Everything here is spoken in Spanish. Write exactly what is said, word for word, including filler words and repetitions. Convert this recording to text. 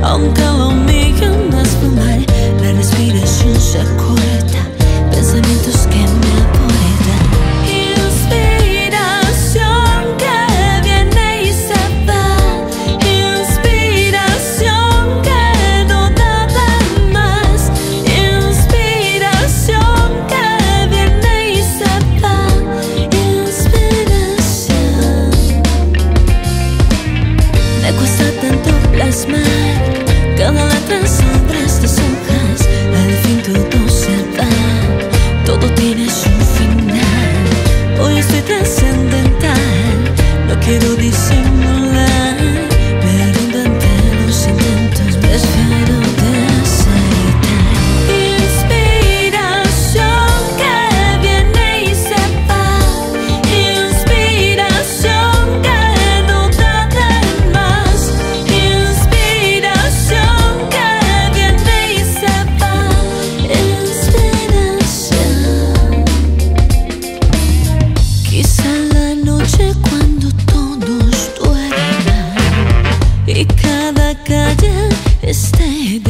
aunque lo humillen más mal. La respiración se corta, pensamientos que me abordan. Inspiración que viene y se va, inspiración que no da más, inspiración que viene y se va, inspiración. Me cuesta tanto plasmar cada letra sobre estas hojas. Al fin todo se va, todo tiene su final. Hoy estoy trascendental, no quiero disimular. Me rindo ante los intentos, prefiero desacreditar. Inspiración que viene y se va, inspiración que no da más, inspiración que viene y se va, inspiración. Quizá la noche cuando todos duerman y cada calle esté